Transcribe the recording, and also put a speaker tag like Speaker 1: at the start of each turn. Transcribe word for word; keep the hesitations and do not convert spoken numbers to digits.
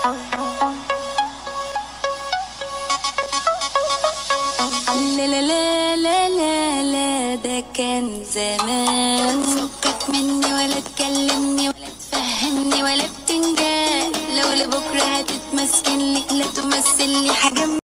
Speaker 1: لا لا لا لا لا لا، ده كان زمان. فكك مني ولا تكلمني ولا تفهمني ولا بتنجان. لو لبكره هتتمسكن لك لا تمثل لي حاجه.